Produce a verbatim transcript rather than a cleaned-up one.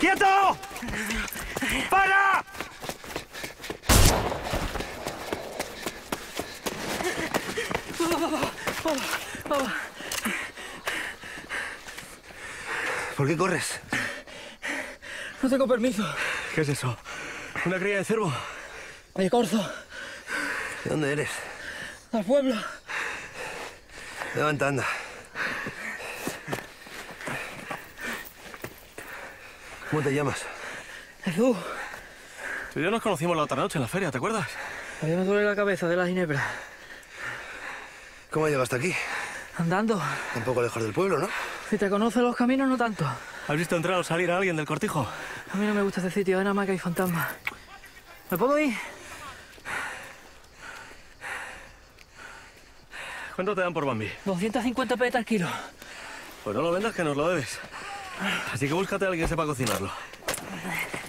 ¡Quieto! ¡Para! ¿Por qué corres? No tengo permiso. ¿Qué es eso? ¿Una cría de cervo? De corzo. ¿De dónde eres? Al pueblo. Levanta, anda. ¿Cómo te llamas? Jesús. Tú y yo nos conocimos la otra noche en la feria, ¿te acuerdas? A mí me duele la cabeza de la ginebra. ¿Cómo llegaste aquí? Andando. Un poco lejos del pueblo, ¿no? Si te conoces los caminos, no tanto. ¿Has visto entrar o salir a alguien del cortijo? A mí no me gusta este sitio, nada más que hay fantasmas. ¿Me puedo ir? ¿Cuánto te dan por Bambi? doscientas cincuenta pesetas al kilo. Pues no lo vendas, que nos lo debes. Así que búscate a alguien que sepa cocinarlo.